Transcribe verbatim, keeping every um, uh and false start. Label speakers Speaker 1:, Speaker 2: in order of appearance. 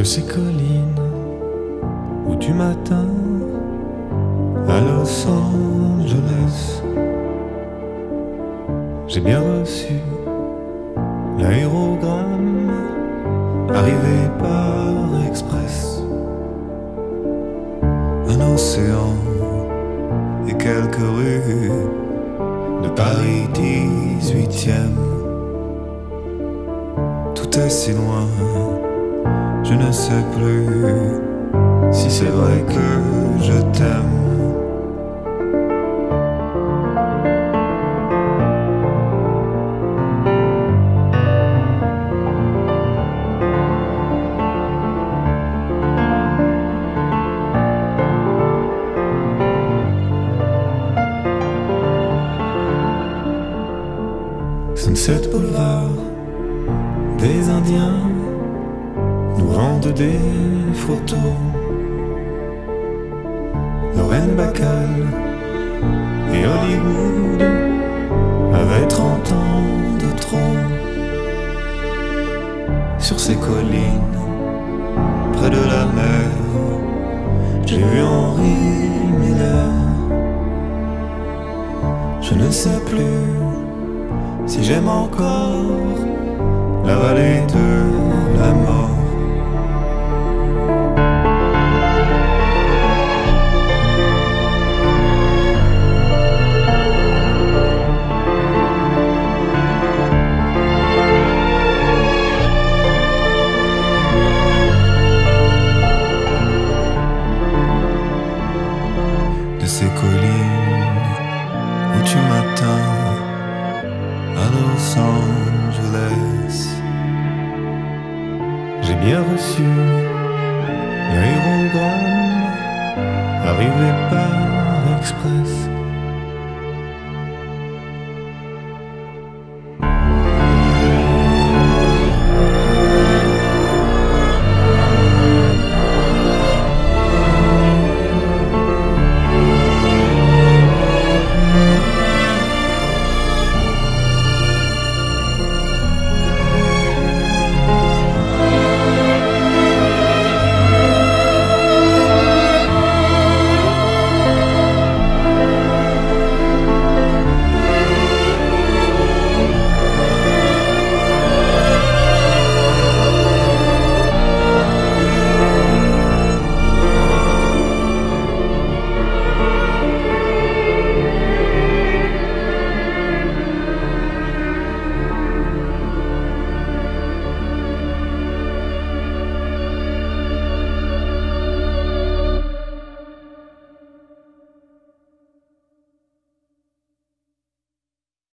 Speaker 1: de ces collines où tu m'atteins à Los Angeles. J'ai bien reçu l'aérogramme arrivé par express. Un océan et quelques rues de Paris dix-huitième. Tout est si loin, je ne sais plus si c'est vrai que je t'aime. Sunset Boulevard, des Indiens nous vendent des photos. Lorraine Bacall et Hollywood avaient trente ans de trop. Sur ces collines, près de la mer, j'ai vu Henri Miller. Je ne sais plus si j'aime encore la vallée de la mort. De ces collines où tu m'atteins à Los Angeles, j'ai bien reçu